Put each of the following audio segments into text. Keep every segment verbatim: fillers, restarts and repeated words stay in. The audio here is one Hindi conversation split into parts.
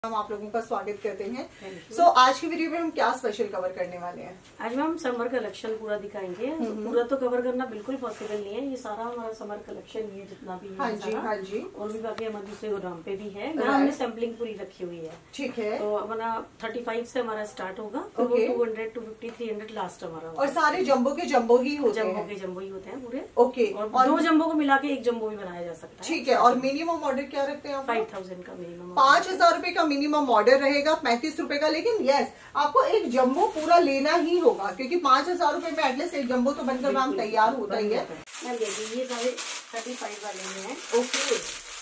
हम आप लोगों का स्वागत करते हैं। सो so, आज की वीडियो में हम क्या स्पेशल कवर करने वाले हैं? आज हम समर कलेक्शन पूरा दिखाएंगे। तो पूरा तो कवर करना बिल्कुल पॉसिबल नहीं है, ये सारा हमारा समर कलेक्शन ये जितना भी है। हाँ जी, हाँ जी। और भी बाकी हमारे दूसरे गोदाम पे भी है, यहाँ हमने सैम्पलिंग पूरी रखी हुई है। ठीक है। तो हमारा थर्टी फाइव से हमारा स्टार्ट होगा, तो वो two hundred two fifty three hundred last हमारा। और सारे जम्बो के जम्बो ही होते हैं? जम्बो के जम्बो ही होते हैं पूरे। ओके। और दो जम्बो को मिला के एक जम्बो भी बनाया जा सकता है। ठीक है। और मिनिमम ऑर्डर क्या रखते हैं? फाइव थाउजेंड का मिनिमम, पांच हजार रूपये का मिनिमम ऑर्डर रहेगा, पैंतीस रुपए का। लेकिन यस, आपको एक जम्बो पूरा लेना ही होगा, क्योंकि पांच हजार रूपये में एटलीस्ट एक जम्बो तो बनकर मैम तैयार होता ही है। मैम देखिए ये सारे थर्टी फाइव वाले में है। ओके।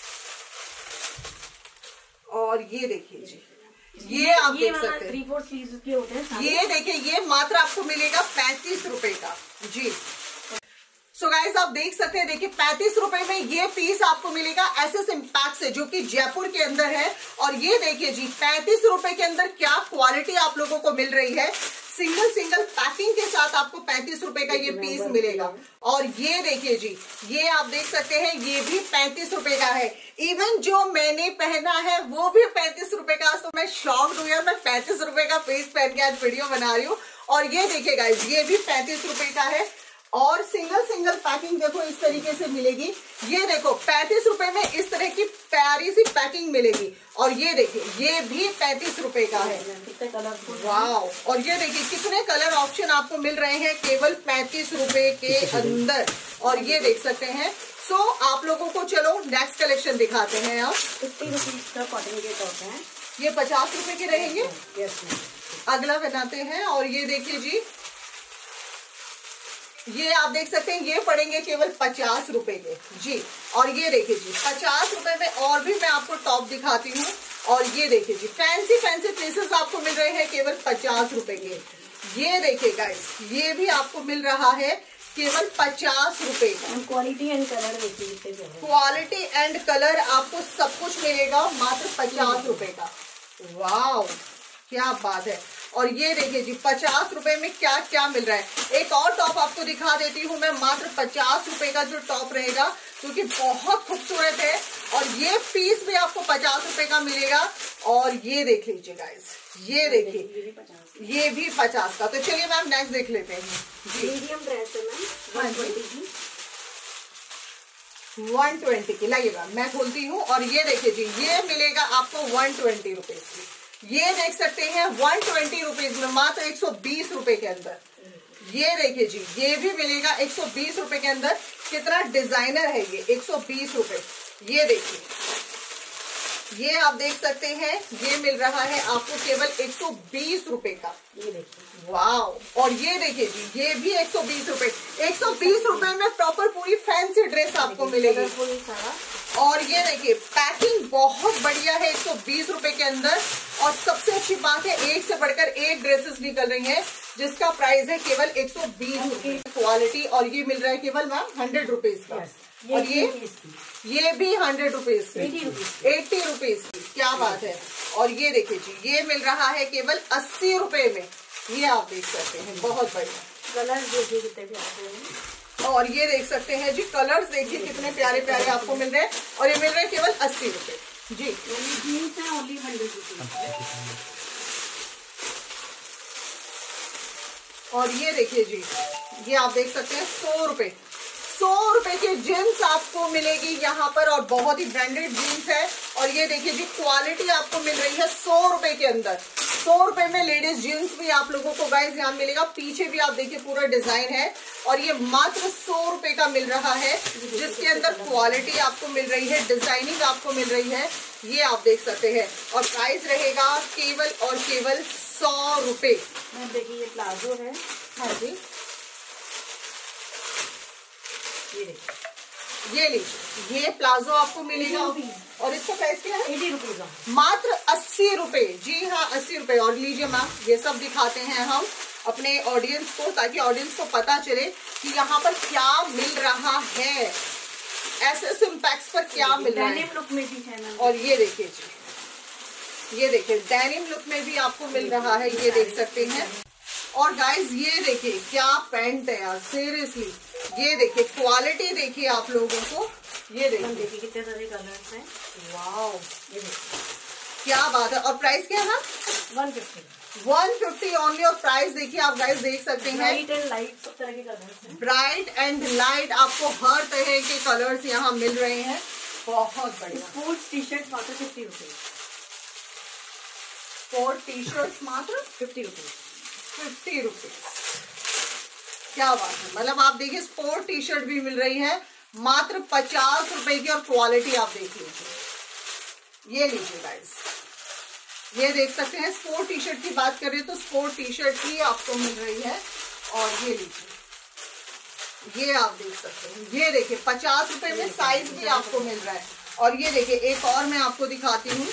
और ये देखिए जी, ये आप ये देख सकते हैं, थ्री फोर स्लीव्स के होते हैं। ये देखिए, ये मात्र आपको मिलेगा पैंतीस रुपए का जी। सो so गाइस, आप देख सकते हैं, देखिए पैंतीस रुपए में ये पीस आपको मिलेगा एसएस इम्पैक्ट से, जो कि जयपुर के अंदर है। और ये देखिए जी, पैंतीस रुपए के अंदर क्या क्वालिटी आप लोगों को मिल रही है। सिंगल सिंगल पैकिंग के साथ आपको पैंतीस रुपए का ये पीस मिलेगा। और ये देखिए जी, ये आप देख सकते हैं, ये भी पैंतीस रुपए का है। इवन जो मैंने पहना है वो भी पैंतीस रुपए का। तो मैं शॉक्ड हुई यार, मैं पैंतीस रुपए का पीस पहन के आज वीडियो बना रही हूँ। और ये देखिए गाइस, ये भी पैंतीस रुपए का है। और सिंगल सिंगल पैकिंग देखो इस तरीके से मिलेगी। ये देखो पैंतीस रुपए में इस तरह की प्यारी सी पैकिंग मिलेगी। और ये देखिए, ये भी पैंतीस रुपए का है। वाव। और ये देखिए कितने कलर ऑप्शन आपको मिल रहे हैं केवल पैंतीस रुपए के अंदर। और ये देख सकते हैं। सो so, आप लोगों को चलो नेक्स्ट कलेक्शन दिखाते हैं। आप फिफ्टी रुपीज का कॉटन के टॉप है, ये पचास रुपए के रहेंगे। यस। अगला बनाते हैं। और ये देखिए जी, ये आप देख सकते हैं, ये पड़ेंगे केवल पचास रुपए के जी। और ये देखिए जी, पचास रुपए में और भी मैं आपको टॉप दिखाती हूँ। और ये देखिए जी, फैंसी फैंसी पीसेस आपको मिल रहे हैं केवल पचास रुपए के। ये देखिए गाइस, ये भी आपको मिल रहा है केवल पचास रुपए का। क्वालिटी एंड कलर देखिए, क्वालिटी एंड कलर आपको सब कुछ मिलेगा मात्र पचास रुपए का। वाह, क्या बात है। और ये देखिए जी, पचास रुपए में क्या क्या मिल रहा है। एक और टॉप आपको दिखा देती हूँ मैं, मात्र पचास रुपए का जो टॉप रहेगा, जो कि बहुत खूबसूरत है। और ये पीस भी आपको पचास रुपए का मिलेगा। और ये देख लीजिए गाइस, ये देखिए, ये भी पचास का। तो चलिए मैम नेक्स्ट देख लेते हैं जी। मीडियम ड्रेस है मैम, वन ट्वेंटी की। वन ट्वेंटी की लाइए मैम, मैं खोलती हूँ। और ये देखिए जी, ये मिलेगा आपको वन ट्वेंटी रुपीज की। ये देख सकते हैं वन ट्वेंटी रुपीज में, मात्र एक सौ बीस रुपए के अंदर। ये देखिए जी, ये भी मिलेगा एक सौ बीस रुपए के अंदर। कितना डिजाइनर है ये, एक सौ बीस रुपए। ये देखिए, ये आप देख सकते हैं, ये मिल रहा है आपको केवल एक सौ बीस रुपए का। ये देखिए, वाह। और ये देखिए जी, ये भी एक सौ बीस रुपए। एक सौ बीस रुपए में प्रॉपर पूरी फैंसी ड्रेस आपको मिलेगी। और ये देखिए, पैकिंग बहुत बढ़िया है एक सौ बीस रुपए के अंदर। और सबसे अच्छी बात है, एक से बढ़कर एक ड्रेसेस निकल रही हैं, जिसका प्राइस है केवल एक सौ बीस रुपए क्वालिटी। और ये मिल रहा है केवल मैम हंड्रेड रुपीज का। और ये ये भी हंड्रेड रुपीज एट्टी रुपीज की। क्या बात है। और ये देखिए जी, ये मिल रहा है केवल अस्सी रुपए में। ये आप देख सकते हैं, बहुत बढ़िया कलर देखिए कितने प्यारे हैं। और ये देख सकते हैं जी, कलर्स देखिए कितने प्यारे प्यारे आपको मिल रहे हैं। और ये मिल रहे हैं केवल अस्सी रुपए जी। जीन्स है ओनली हंड्रेड रुपीज। और ये देखिए जी, ये आप देख सकते हैं सौ रुपए सौ रुपए की जीन्स आपको मिलेगी यहाँ पर। और बहुत ही ब्रांडेड जीन्स है। और ये देखिए जी, क्वालिटी आपको मिल रही है सौ रुपए के अंदर। सौ रुपए में लेडीज जीन्स भी आप लोगों को गाइस यहाँ मिलेगा। पीछे भी आप देखिए पूरा डिजाइन है। और ये मात्र सौ रुपए का मिल रहा है, जिसके अंदर क्वालिटी आपको मिल रही है, डिजाइनिंग आपको मिल रही है। ये आप देख सकते हैं। और प्राइस रहेगा केवल और केवल सौ रुपए। देखिए ये प्लाजो है। हाँ जी, ये देखिए, ये लीजिए, ये प्लाजो आपको मिलेगा। और इसका प्राइस क्या है? एटी रुपीज, मात्र अस्सी रुपए। जी हाँ, अस्सी रुपए। और लीजिए मैम, ये सब दिखाते हैं हम अपने ऑडियंस को, ताकि ऑडियंस को पता चले कि यहाँ पर क्या मिल रहा है, एसएस इम्पैक्ट पर क्या मिल रहा है। डेनिम लुक में भी है। और ये देखिए जी, ये देखिए डेनिम लुक में भी आपको मिल रहा है, ये देख सकते हैं। और गाइज ये देखिए क्या पैंट है यार, सीरियसली। ये देखिए क्वालिटी देखिए आप लोगों को, ये देखिए कितने सारे कलर्स हैं। वाओ, ये देखिए क्या बात है। और प्राइस क्या है? One fifty one fifty only. और प्राइस देखिए आप गाइस देख सकते हैं, ब्राइट एंड लाइट सब तरह के कलर्स हैं। ब्राइट एंड लाइट आपको हर तरह के कलर्स यहाँ मिल रहे हैं। बहुत बढ़िया। स्पोर्ट्स टी शर्ट मात्र fifty rupees. Sport T shirt मात्र फिफ्टी रुपीज। Fifty rupees. क्या बात है। मतलब आप देखिए स्पोर्ट टी शर्ट भी मिल रही है मात्र पचास रुपए की। और क्वालिटी आप देख लीजिए, ये लीजिए गाइस, ये देख सकते हैं। स्पोर्ट टी शर्ट की बात करें तो स्पोर्ट टी शर्ट ही आपको मिल रही है। और ये लीजिए, ये आप देख सकते हैं, ये देखिए पचास रुपए में साइज भी आपको मिल रहा है। और ये देखिए एक और मैं आपको दिखाती हूँ,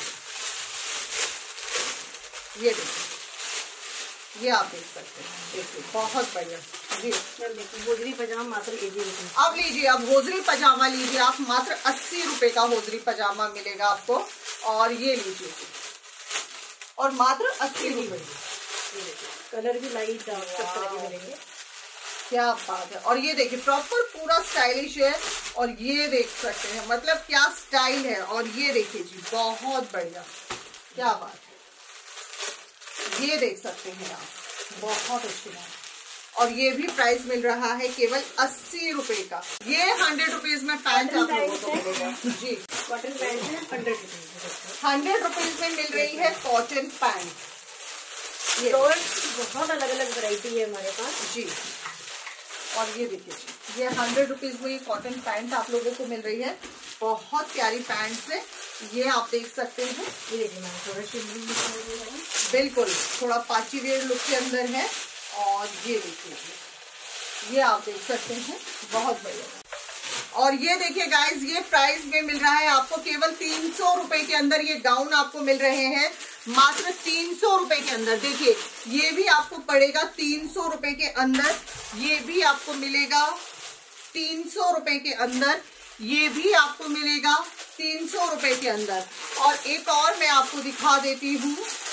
ये देखिए, ये आप देख सकते हैं, देखिए बहुत बढ़िया जी। देखिए होजरी पजामा मात्र अस्सी रुपए। अब लीजिए, अब होजरी पजामा लीजिए आप, मात्र अस्सी रुपए का होजरी पजामा मिलेगा आपको। और ये लीजिए, और मात्र अस्सी रुपए। कलर भी लाइट सब तरह के मिलेंगे। क्या बात है। और ये देखिए प्रॉपर पूरा स्टाइलिश है। और ये देख सकते हैं, मतलब क्या स्टाइल है। और ये देखिए जी, बहुत बढ़िया, क्या बात है। ये देख सकते हैं आप, बहुत अच्छी बात। और ये भी प्राइस मिल रहा है केवल अस्सी रुपए का। ये हंड्रेड रुपीज में पैंट आप लोगों को मिलेगा जी। कॉटन पैंट है हंड्रेड रुपीज। हंड्रेड रुपीज में मिल रही है कॉटन पैंट। ये बहुत अलग अलग वैरायटी है हमारे पास जी। और ये देखिए जी, ये हंड्रेड रुपीज में ये कॉटन पैंट आप लोगों को मिल रही है। बहुत प्यारी पैंट है, ये आप देख सकते हैं। ये देखिए मैंने थोड़ा शिमली, बिल्कुल थोड़ा पाची वेयर लुक के अंदर है। और ये देखिए, ये आप देख सकते हैं, बहुत बढ़िया। और ये देखिए गाइस, ये प्राइस में मिल रहा है आपको केवल तीन सौ रुपए के अंदर। ये गाउन आपको मिल रहे हैं मात्र तीन सौ रुपए के अंदर। देखिए ये भी आपको पड़ेगा तीन सौ रुपए के अंदर। ये भी आपको मिलेगा तीन सौ रुपए के अंदर। ये भी आपको मिलेगा तीन सौ रुपए के अंदर। और एक और मैं आपको दिखा देती हूँ,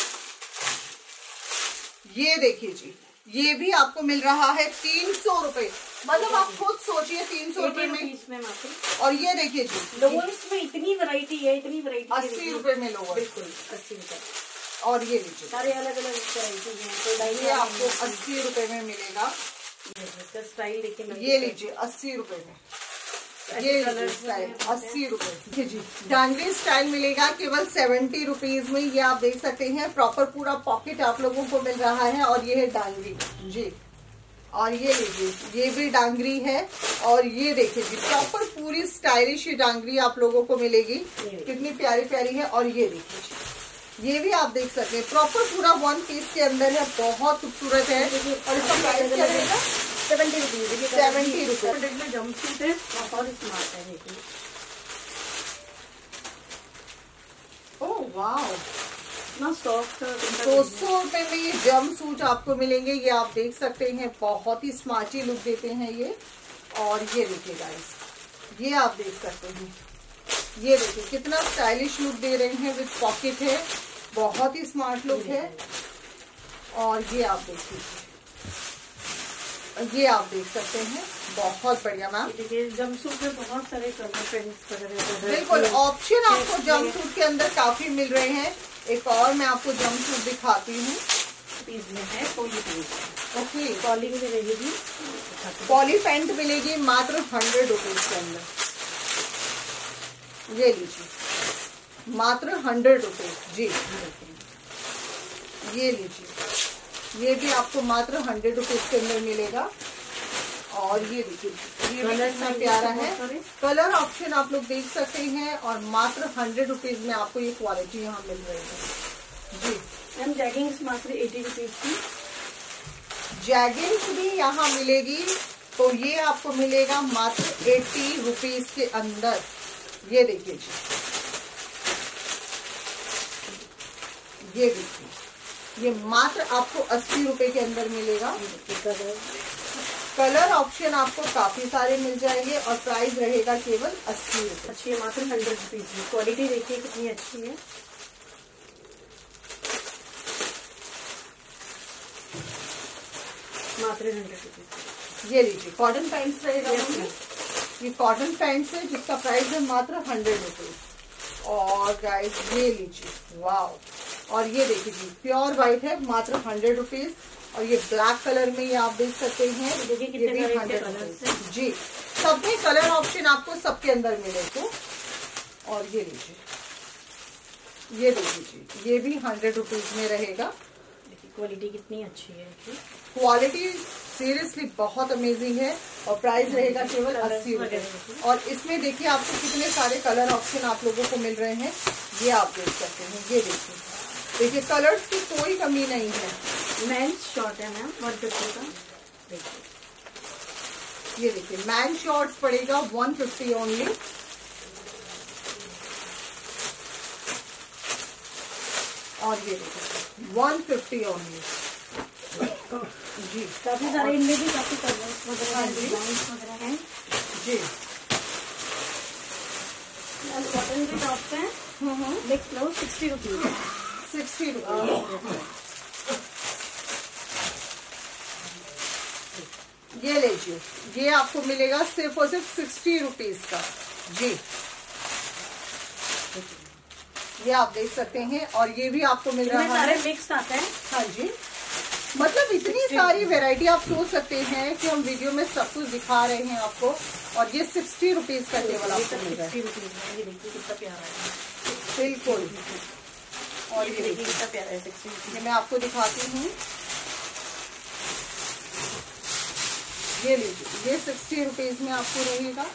ये देखिए जी, ये भी आपको मिल रहा है तीन सौ रुपए। मतलब आप खुद सोचिए तीन सौ रुपए में। और ये देखिए जी, लोअर्स में इतनी वैरायटी है, इतनी वैरायटी अस्सी रुपए में लोअर, बिल्कुल अस्सी रुपए। और ये लीजिए सारे अलग अलग वैरायटी है। ये आपको अस्सी रुपए में मिलेगा। इसका स्टाइल देखिए, ये लीजिए अस्सी रुपए में, ये स्टाइल अस्सी रुपए जी। डांगरी स्टाइल मिलेगा केवल सेवेंटी रुपीज में। ये आप देख सकते हैं, प्रॉपर पूरा पॉकेट आप लोगों को मिल रहा है। और ये है डांगरी जी। और ये लीजिए, ये भी डांगरी है। और ये देखिए जी, प्रॉपर पूरी स्टाइलिश डांगरी आप लोगों को मिलेगी। कितनी प्यारी प्यारी है। और ये देखिए जी, ये भी आप देख सकते हैं, प्रॉपर पूरा वन पीस के अंदर है, बहुत खूबसूरत है। और इसका प्राइस क्या रहेगा? Seventy rupees. सेवेंटी रुपीज में जंपसूट है, बहुत स्मार्ट है। देखिए, ओह वाह, इतना सॉफ्ट। दो सौ रुपए में ये जंप सूट आपको मिलेंगे। ये आप देख सकते हैं, बहुत ही स्मार्टी लुक देते हैं ये। और ये देखिए गाइस, ये आप देख सकते हैं, ये देखिए कितना स्टाइलिश लुक दे रहे हैं। विद पॉकेट है, बहुत ही स्मार्ट लुक है। और ये आप देखिए, ये आप देख सकते हैं, बहुत बढ़िया मैम। देखिए जंपसूट में बहुत सारे कलर प्रिंट्स वगैरह, बिल्कुल ऑप्शन आपको जंपसूट के अंदर काफी मिल रहे हैं। एक और मैं आपको जंपसूट दिखाती हूँ। पीस में है पॉली पैंट। ओके, पॉली में मिलेगी, पॉली पैंट मिलेगी मात्र हंड्रेड रुपीज के अंदर। ये लीजिए मात्र हंड्रेड रुपीज जी। ये लीजिए, ये भी आपको मात्र हंड्रेड रुपीज के अंदर मिलेगा। और ये देखिए, ये भी कितना प्यारा है। कलर ऑप्शन आप लोग देख सकते हैं। और मात्र हंड्रेड रुपीज में आपको ये क्वालिटी यहाँ मिल रही है जी। मैम जैगिंग्स मात्र एटी रुपीज की। जैगिंग्स भी यहाँ मिलेगी, तो ये आपको मिलेगा मात्र एटी रुपीज के अंदर। ये देखिए जी, ये देखिए, ये मात्र आपको अस्सी रुपए के अंदर मिलेगा। कलर ऑप्शन आपको काफी सारे मिल जाएंगे। और प्राइस रहेगा केवल अस्सी रुपए। अच्छी है, मात्र हंड्रेड रुपीज की। क्वालिटी देखिए कितनी अच्छी है। मात्र हंड्रेड रुपीज। ये लीजिए कॉटन पैंट्स रहेगा। ये कॉटन पैंट्स है जिसका प्राइस है मात्र हंड्रेड रुपीज। और गाइस ये लीजिए, वाओ। और ये देखिए जी, प्योर व्हाइट है, मात्र हंड्रेड रुपीज। और ये ब्लैक कलर में ये आप देख सकते हैं, देखिए ये भी हंड्रेड रुपीज जी। सब में कलर ऑप्शन आपको सबके अंदर मिले तो। और ये लीजिए, ये देखिए, ये भी हंड्रेड रुपीज में रहेगा। देखिए क्वालिटी कितनी अच्छी है, क्वालिटी सीरियसली बहुत अमेजिंग है। और प्राइस रहेगा केवल अस्सी रुपए। और इसमें देखिए आपको कितने सारे कलर ऑप्शन आप लोगों को मिल रहे हैं, ये आप देख सकते हैं। ये देखिए, देखिए कलर्स की कोई कमी नहीं है। मेंस शॉर्ट है मैम, वन फिफ्टी का। देखिए, ये देखिए मैन शॉर्ट्स पड़ेगा वन फिफ्टी ओनली। और ये देखिए वन फिफ्टी ओनली जी। काफी सारे इनमें भी काफी कलर्स वगैरह हैं, डिजाइन्स वगैरह हैं जी। कॉटन के टॉप पे देख लो, सिक्सटी रुपीज सिक्सटी रुपीज ये लीजिए, ये आपको मिलेगा सिर्फ और सिर्फ सिक्सटी रुपीज का जी। ये आप देख सकते हैं। और ये भी आपको मिल रहा है, सारे मिक्स आते हैं। हाँ जी, मतलब इतनी सारी वैरायटी आप सोच सकते हैं कि हम वीडियो में सब कुछ दिखा रहे हैं आपको। और ये सिक्सटी रुपीज का टेबल आपको मिल रहा है। ये देखिए कितना प्यारा है, बिल्कुल। और ये देखिए कितना प्यारा है, सिक्सटी रुपीज। ये मैं आपको दिखाती हूँ, ये लीजिए, ये सिक्सटी रुपीज में आपको रहेगा।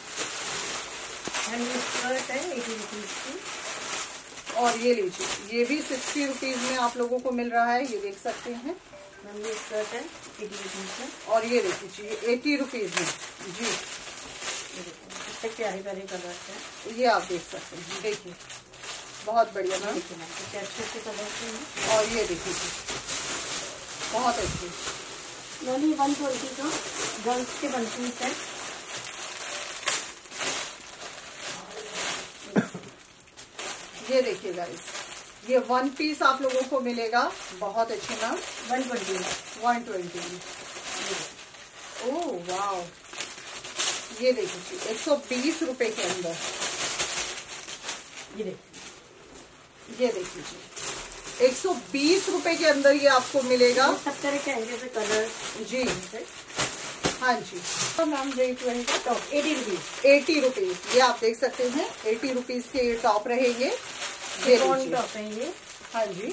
स्कर्ट है एटी रुपीज की। और ये लीजिए, ये भी सिक्सटी रुपीज में आप लोगों को मिल रहा है, ये देख सकते हैं। ये स्कर्ट है एटी रुपीज में। और ये देखिए एटी रुपीज में जी। कितने प्यारे प्यारे कलर है, ये आप देख सकते हैं। देखिए बहुत बढ़िया ना, कितने अच्छे अच्छे कलर हैं। और ये देखिए बहुत अच्छे, ओनली वन ट्वेंटी का गर्ल्स के वन पीस है। ये देखिए गाइस, ये वन पीस आप लोगों को मिलेगा बहुत अच्छे ना, one twenty one twenty oh wow. ये देखिए एक सौ बीस रुपए के अंदर, ये देखिए, ये देखिए जी एक सौ बीस रुपए के अंदर ये आपको मिलेगा। सब तरह के आएंगे कलर जी। हाँ जी, तो मैम रेट रहेगा top eighty rupees eighty rupees. ये आप देख सकते हैं, एटी रुपीज के ये टॉप रहेंगे। ये टॉप है ये। हाँ जी,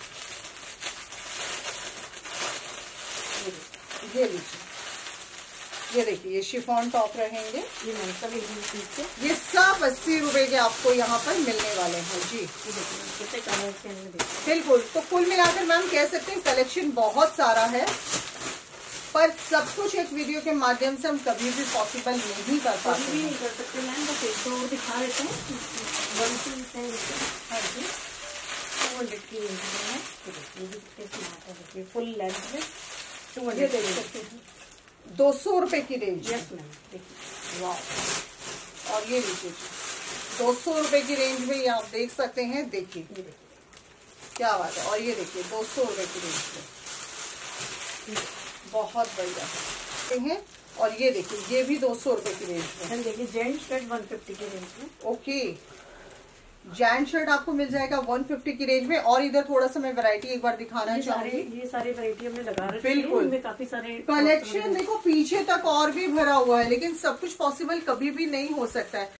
ये लीजिए, ये देखिए ये शिफॉन टॉप रहेंगे। ये सब एटी रुपीज के, ये सब अस्सी रुपए के आपको यहाँ पर मिलने वाले हैं जी। कितने कलर हैं बिल्कुल। तो कुल मिलाकर मैम कह सकते हैं कलेक्शन बहुत सारा है, पर सब कुछ एक वीडियो के माध्यम से हम कभी भी पॉसिबल नहीं कर पाते, कभी भी नहीं कर सकते मैम। बस एक दो दिखा देते हैं, वन पीस है इसके। हाँ जी, टू हंड्रेड की रेंज में है। ये भी कितने स्मार्ट है, देखिए फुल लेंथ में टू ये देख सकते हैं दो सौ रुपए की रेंज। यस मैम, देखिए वाह। और ये लीजिए दो सौ रुपए की रेंज में ये आप देख सकते हैं। देखिए क्या बात है। और ये देखिए दो सौ रुपए की रेंज में, बहुत बढ़िया हैं। और ये देखिए ये भी दो सौ रुपए की रेंज में। देखिए जेंट शर्ट वन फिफ्टी की रेंज में। ओके, जेंट शर्ट आपको मिल जाएगा वन फिफ्टी की रेंज में। और इधर थोड़ा सा मैं वैरायटी एक बार दिखाना चाहूंगी। ये सारे वैरायटी हमने लगा रखी है, बिल्कुल इनमें काफी सारे कलेक्शन देखो, पीछे तक और भी भरा हुआ है, लेकिन सब कुछ पॉसिबल कभी भी नहीं हो सकता है।